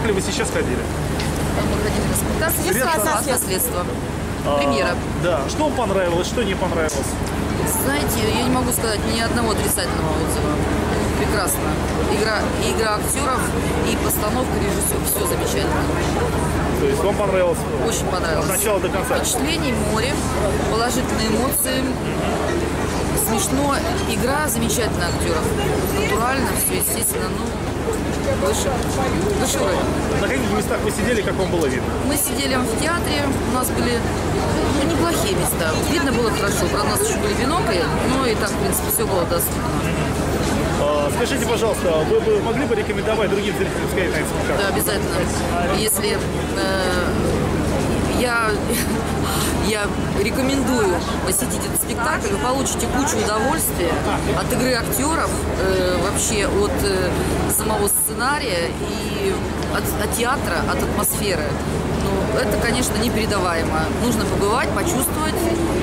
спектакль вы сейчас ходили? Мы ходили на спектакль. Средство От наследства. Премьера. Да. Что вам понравилось, что не понравилось? Знаете, я не могу сказать ни одного отрицательного отзыва. Прекрасно. Игра актеров и постановка режиссера. Все замечательно. То есть вам понравилось? Очень понравилось. От начала до конца? Впечатлений море, положительные эмоции. Смешно. Игра замечательная актеров. Натурально, все естественно. Выше уровня. На каких местах вы сидели, как вам было видно? Мы сидели в амфитеатре, у нас были неплохие места. Видно было хорошо, правда, у нас еще были бинокли, но и так, в принципе, все было доступно. Скажите, пожалуйста, вы бы могли бы рекомендовать другим зрителям сходить на этот спектакль? Да, обязательно. Если я рекомендую посетить этот спектакль, вы получите кучу удовольствия от игры актеров, вообще от самого сценария и от театра, от атмосферы. Ну, это, конечно, непередаваемо. Нужно побывать, почувствовать